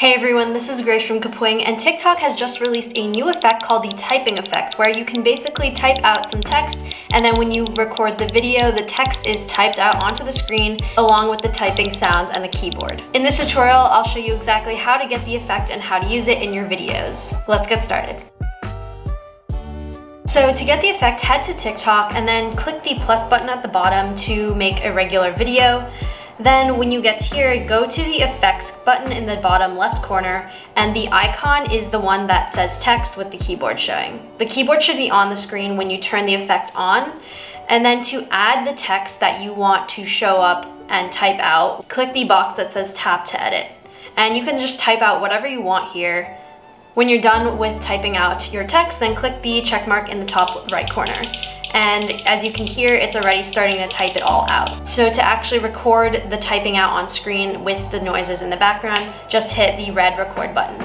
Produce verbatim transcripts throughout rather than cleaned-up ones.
Hey everyone, this is Grace from Kapwing, and TikTok has just released a new effect called the typing effect, where you can basically type out some text, and then when you record the video, the text is typed out onto the screen along with the typing sounds and the keyboard. In this tutorial, I'll show you exactly how to get the effect and how to use it in your videos. Let's get started. So to get the effect, head to TikTok and then click the plus button at the bottom to make a regular video. Then when you get here, go to the effects button in the bottom left corner, and the icon is the one that says text with the keyboard showing. The keyboard should be on the screen when you turn the effect on. And then to add the text that you want to show up and type out, click the box that says tap to edit. And you can just type out whatever you want here. When you're done with typing out your text, then click the check mark in the top right corner. And as you can hear, it's already starting to type it all out. So to actually record the typing out on screen with the noises in the background, just hit the red record button.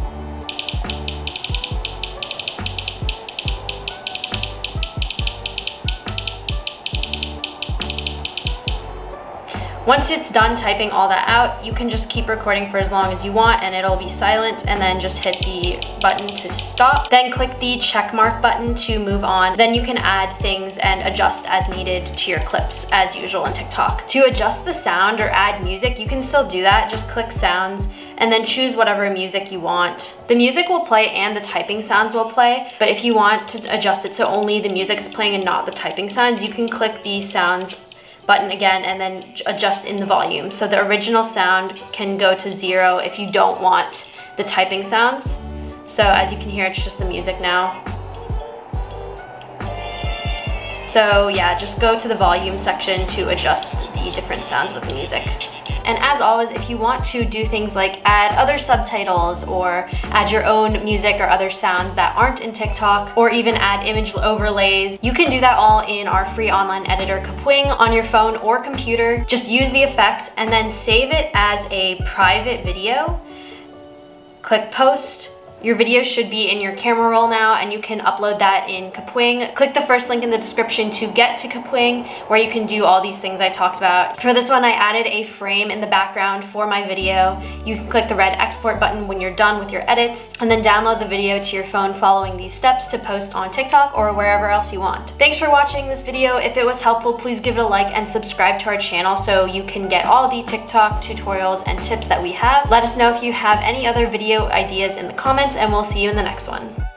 Once it's done typing all that out, you can just keep recording for as long as you want and it'll be silent, and then just hit the button to stop. Then click the check mark button to move on. Then you can add things and adjust as needed to your clips as usual in TikTok. To adjust the sound or add music, you can still do that. Just click sounds and then choose whatever music you want. The music will play and the typing sounds will play, but if you want to adjust it so only the music is playing and not the typing sounds, you can click the sounds button again and then adjust in the volume. So the original sound can go to zero if you don't want the typing sounds. So as you can hear, it's just the music now. So yeah, just go to the volume section to adjust the different sounds with the music. And as always, if you want to do things like add other subtitles or add your own music or other sounds that aren't in TikTok, or even add image overlays, you can do that all in our free online editor Kapwing on your phone or computer. Just use the effect and then save it as a private video. Click post. Your video should be in your camera roll now, and you can upload that in Kapwing. Click the first link in the description to get to Kapwing, where you can do all these things I talked about. For this one, I added a frame in the background for my video. You can click the red export button when you're done with your edits, and then download the video to your phone following these steps to post on TikTok or wherever else you want. Thanks for watching this video. If it was helpful, please give it a like and subscribe to our channel so you can get all the TikTok tutorials and tips that we have. Let us know if you have any other video ideas in the comments, and we'll see you in the next one.